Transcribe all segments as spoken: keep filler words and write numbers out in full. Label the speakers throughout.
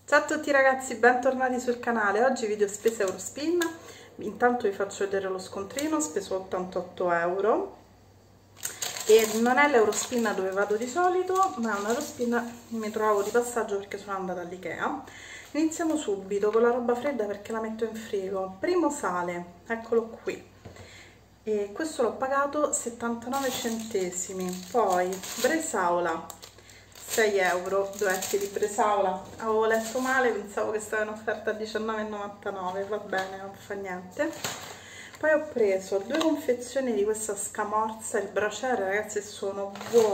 Speaker 1: Ciao a tutti ragazzi, bentornati sul canale. Oggi video spese Eurospin. Intanto vi faccio vedere lo scontrino. Ho speso ottantotto euro e non è l'Eurospin dove vado di solito, ma è un Eurospin che mi trovavo di passaggio perché sono andata all'Ikea. Iniziamo subito con la roba fredda perché la metto in frigo. Primo sale, eccolo qui, e questo l'ho pagato settantanove centesimi. Poi Bresaola sei euro, due etti di Bresaola. Avevo letto male, pensavo che stava in offerta a diciannove e novantanove, va bene, non fa niente. Poi ho preso due confezioni di questa scamorza, il braciere, ragazzi, sono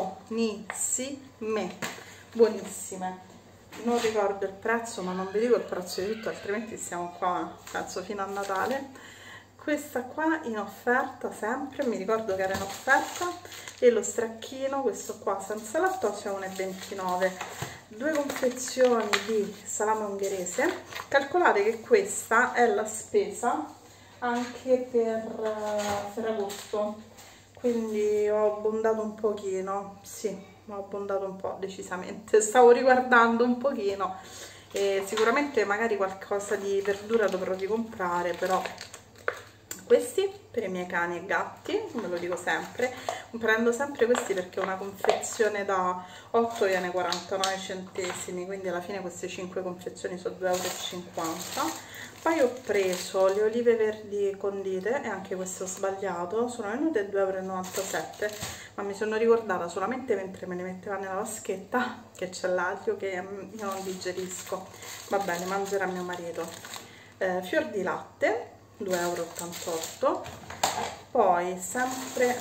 Speaker 1: buonissime, buonissime. Non ricordo il prezzo, ma non vi dico il prezzo di tutto, altrimenti siamo qua, penso, fino a Natale. Questa qua in offerta sempre, mi ricordo che era in offerta, e lo stracchino, questo qua senza lattosio, a uno e ventinove. Due confezioni di salame ungherese. Calcolate che questa è la spesa anche per Ferragosto, quindi ho abbondato un pochino, sì, ho abbondato un po' decisamente, stavo riguardando un pochino e sicuramente magari qualcosa di verdura dovrò ricomprare, però questi per i miei cani e gatti, ve lo dico sempre, prendo sempre questi perché una confezione da otto viene quarantanove centesimi, quindi alla fine queste cinque confezioni sono due e cinquanta euro. Poi ho preso le olive verdi condite, e anche questo ho sbagliato, sono venute due e novantasette euro, ma mi sono ricordata solamente mentre me le metteva nella vaschetta che c'è l'aglio che io non digerisco. Va bene, mangerà mio marito. Eh, fior di latte, due e ottantotto euro. Poi sempre,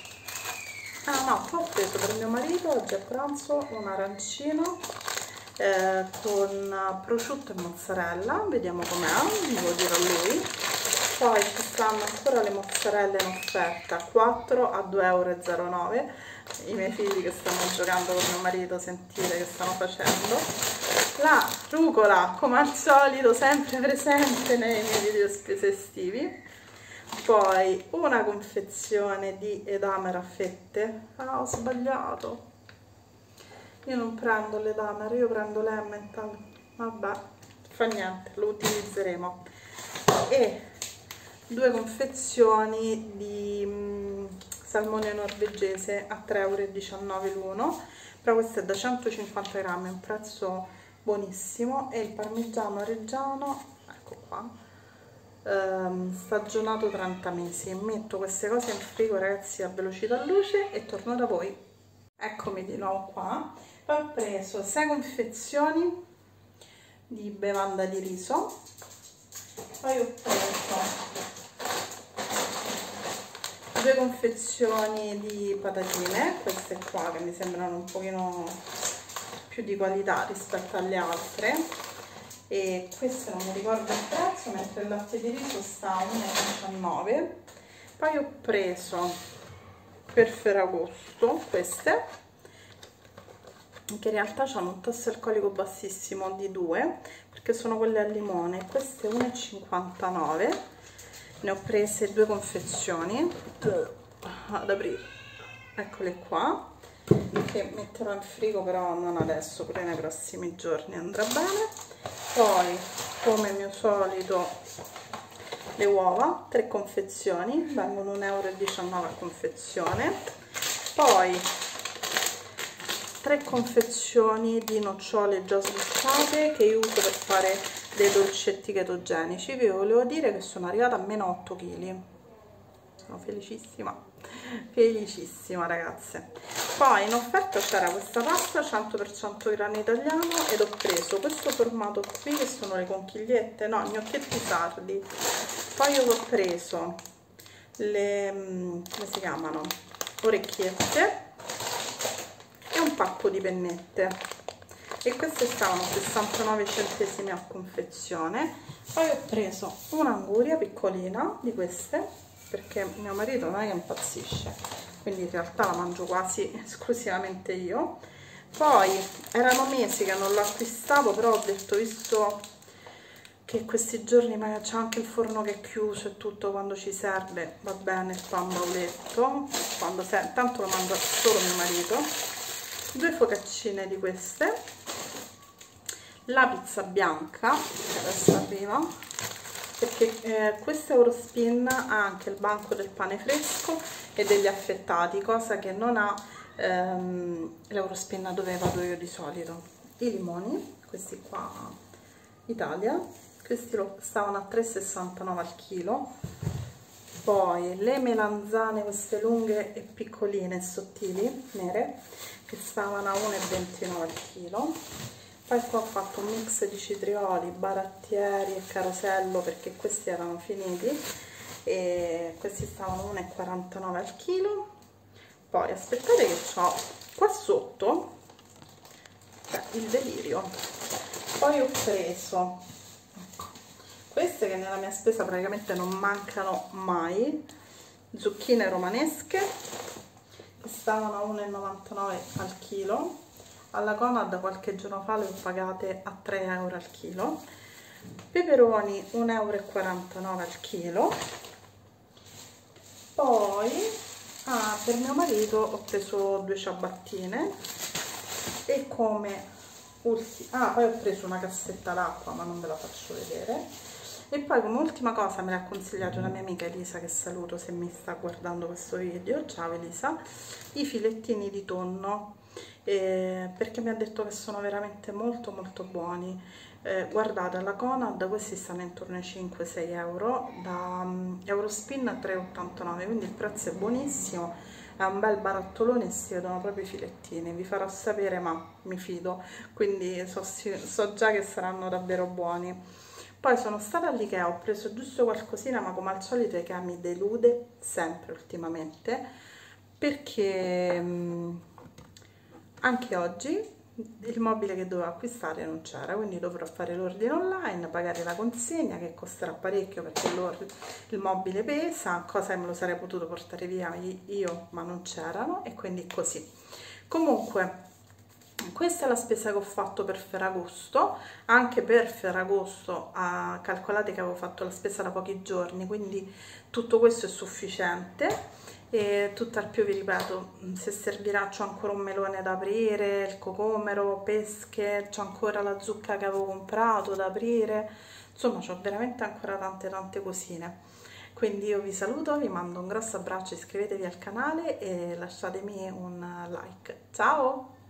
Speaker 1: ah no, ho preso per mio marito oggi a pranzo un arancino eh, con prosciutto e mozzarella, vediamo com'è, devo dire a lui. Poi ci stanno ancora le mozzarelle in offerta, quattro a due e zero nove euro. I miei figli che stanno giocando con mio marito, sentite che stanno facendo. La rucola, come al solito, sempre presente nei miei video spese estivi. Poi una confezione di edamera a fette. Ah, ho sbagliato, io non prendo l'edamera, io prendo l'emmental, vabbè, fa niente, lo utilizzeremo. E due confezioni di mh, salmone norvegese a tre e diciannove euro l'uno, però questo è da centocinquanta grammi, è un prezzo buonissimo. E il parmigiano reggiano, ecco qua, ehm, stagionato trenta mesi. Metto queste cose in frigo, ragazzi, a velocità luce e torno da voi. Eccomi di nuovo qua. Poi ho preso sei confezioni di bevanda di riso. Poi ho preso due confezioni di patatine, queste qua che mi sembrano un pochino più di qualità rispetto alle altre, e queste non mi ricordo il prezzo, mentre il latte di riso sta a uno e diciannove. Poi ho preso per Ferragosto queste che in realtà hanno un tasso alcolico bassissimo di due, perché sono quelle al limone. Queste uno e cinquantanove, ne ho prese due confezioni ad aprire, eccole qua, che metterò in frigo, però non adesso, pure nei prossimi giorni andrà bene. Poi, come mio solito, le uova, tre confezioni, vengono un e diciannove euro a confezione. Poi tre confezioni di nocciole già sbucciate che io uso per fare dei dolcetti ketogenici. Vi volevo dire che sono arrivata a meno otto chili, sono felicissima, felicissima ragazze. Poi in offerta c'era questa pasta cento per cento grano italiano, ed ho preso questo formato qui che sono le conchigliette, no, gnocchetti sardi. Poi ho preso le, come si chiamano, orecchiette, e un pacco di pennette, e queste stavano sessantanove centesimi a confezione. Poi ho preso un'anguria piccolina di queste perché mio marito non è che impazzisce, quindi in realtà la mangio quasi esclusivamente io. Poi erano mesi che non lo acquistavo, però ho detto, visto che questi giorni c'è anche il forno che è chiuso e tutto, quando ci serve va bene il pan bauletto, quando se... tanto lo mangia solo mio marito. Due focaccine di queste, la pizza bianca che adesso arriva, perché eh, questo Eurospin ha anche il banco del pane fresco e degli affettati, cosa che non ha ehm, l'Eurospin dove vado io di solito. I limoni, questi qua Italia, questi lo, stavano a tre e sessantanove al chilo. Poi le melanzane, queste lunghe e piccoline e sottili, nere, che stavano a uno e ventinove al chilo. Poi qua ho fatto un mix di citrioli, barattieri e carosello perché questi erano finiti e questi stavano a uno e quarantanove al chilo. Poi aspettate che ho qua sotto, beh, il delirio. Poi ho preso queste che nella mia spesa praticamente non mancano mai, zucchine romanesche che stavano a uno e novantanove al chilo. Alla Conad qualche giorno fa le ho pagate a tre euro al chilo. Peperoni uno e quarantanove euro al chilo. Poi ah, per mio marito ho preso due ciabattine e come ultimo, ah, poi ho preso una cassetta d'acqua ma non ve la faccio vedere. E poi come ultima cosa me l'ha consigliato una mia amica Elisa, che saluto se mi sta guardando questo video, ciao Elisa, i filettini di tonno, eh, perché mi ha detto che sono veramente molto molto buoni. Eh, guardate, alla Conad questi stanno intorno ai cinque sei euro, da um, Eurospin a tre e ottantanove, quindi il prezzo è buonissimo, è un bel barattolone e si vedono proprio i filettini. Vi farò sapere, ma mi fido, quindi so, so già che saranno davvero buoni. Poi sono stata all'Ikea, ho preso giusto qualcosina, ma come al solito Ikea mi delude sempre ultimamente, perché mh, anche oggi il mobile che dovevo acquistare non c'era, quindi dovrò fare l'ordine online, pagare la consegna che costerà parecchio perché il mobile pesa, cosa che me lo sarei potuto portare via io ma non c'erano, e quindi così. Comunque questa è la spesa che ho fatto per Ferragosto. Anche per Ferragosto ah, calcolate che avevo fatto la spesa da pochi giorni, quindi tutto questo è sufficiente. E tutt'al più vi ripeto, se servirà, c'ho ancora un melone da aprire, il cocomero, pesche, c'ho ancora la zucca che avevo comprato da aprire, insomma c'ho veramente ancora tante tante cosine. Quindi io vi saluto, vi mando un grosso abbraccio, iscrivetevi al canale e lasciatemi un like. Ciao!